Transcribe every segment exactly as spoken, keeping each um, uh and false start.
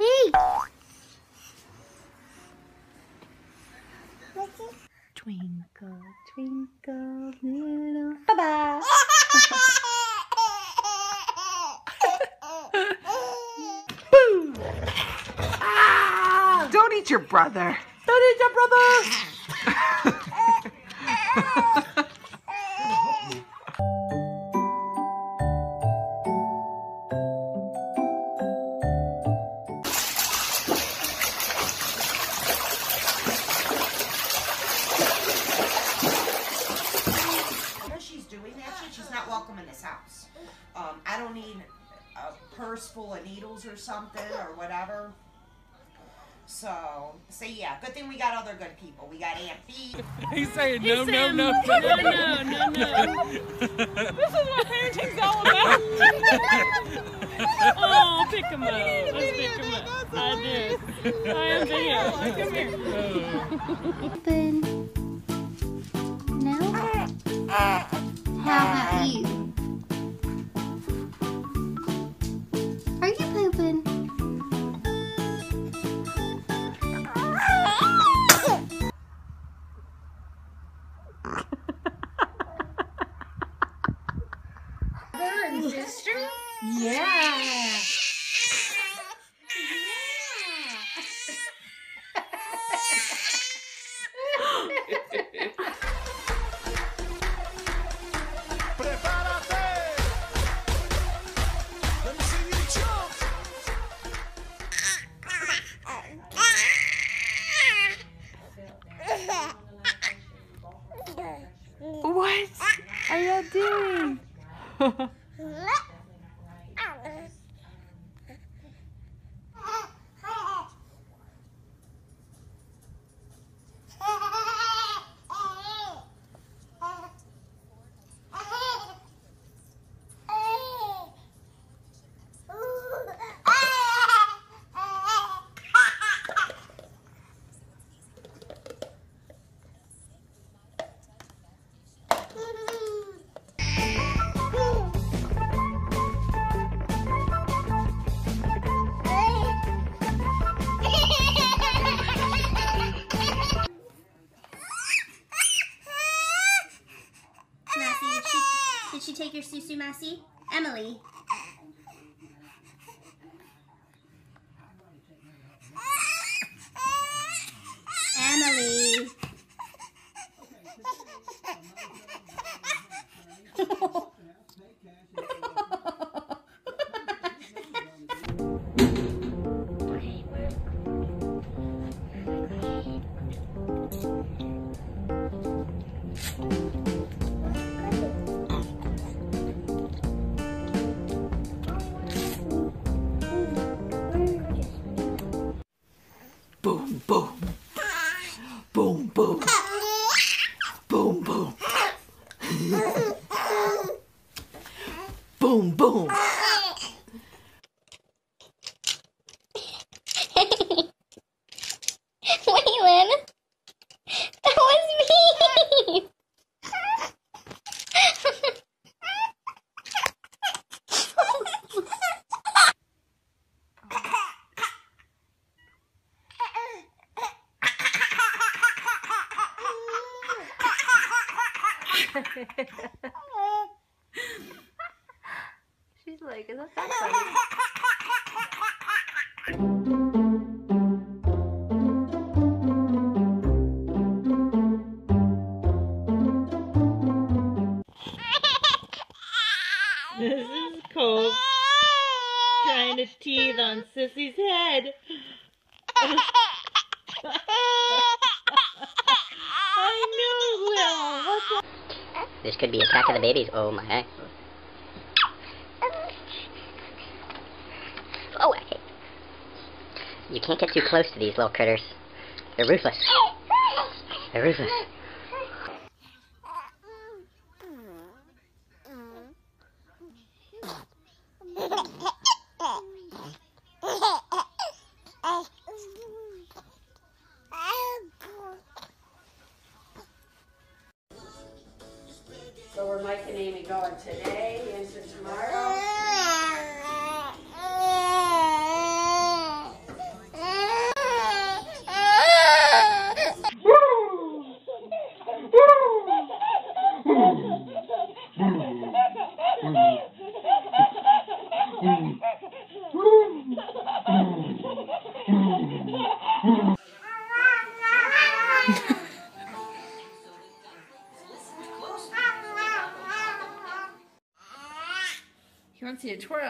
Hey! Twinkle, twinkle, little... Bye-bye! Boom! Ah! Don't eat your brother. Don't eat your brother! She's not welcome in this house. Um, I don't need a purse full of needles or something or whatever. So, so yeah, good thing we got other good people. We got Aunt B. He's saying He's no, saying, no, no, no, no, no, no, no. This is what parenting's all about. Oh, pick him up. Let's pick him up. I did. I am video. Come here. Open. No? How about you? Are you pooping? Brother and sister? Yeah. What are y'all doing? Did she take your susu, Massey? Emily. Emily. Boom, boom. Boom, boom. Boom, boom. Boom, boom. Waylon, that was me. She's like, is that that funny? This is Cole trying to teeth on Sissy's head. I know, Will. What's up? This could be attack of the babies. Oh my. Oh, okay. You can't get too close to these little critters. They're ruthless. They're ruthless. So we're Mike and Amy going today into tomorrow. He wants you to twirl.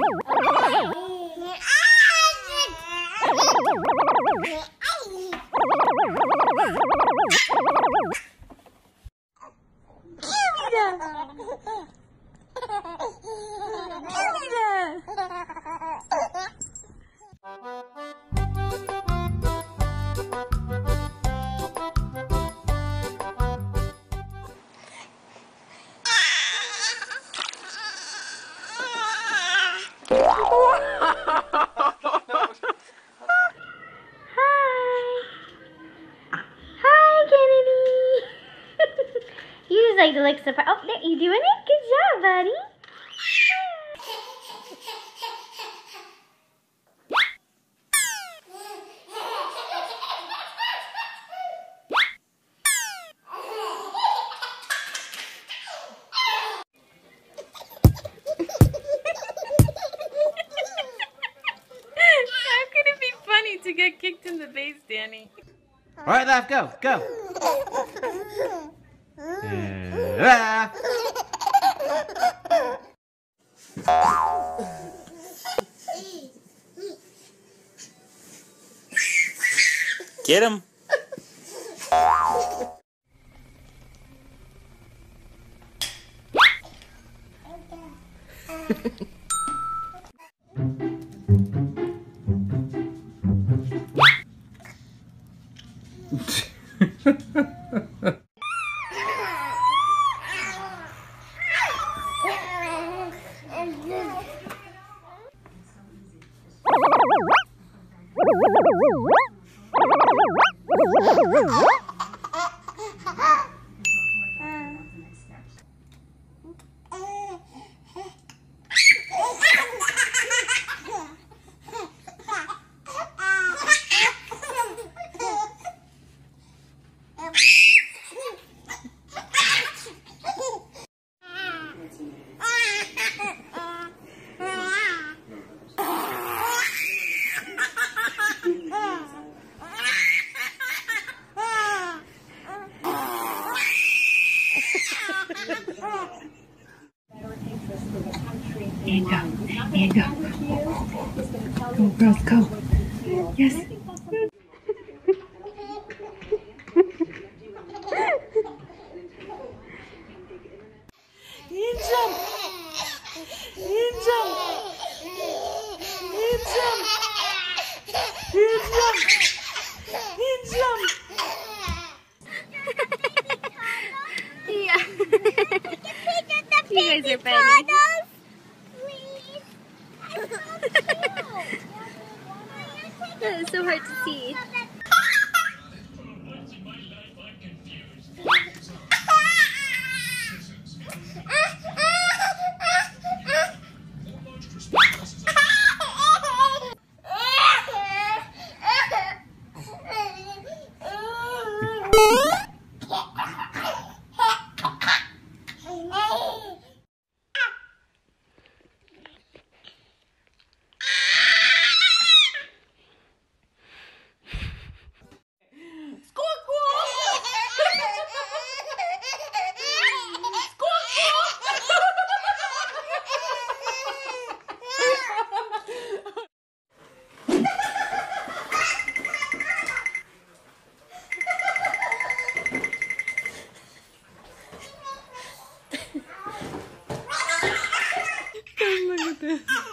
Like to like surprise. Oh, there, you doing it? Good job, buddy. How can it be funny to get kicked in the face, Danny? All right, left, go, go. Ah. Get him. And go. And go. Go, girls, go. Yes. And jump. And jump. And jump. And jump. And jump. Yeah. You guys are funny. That is so hard to see. Look at this.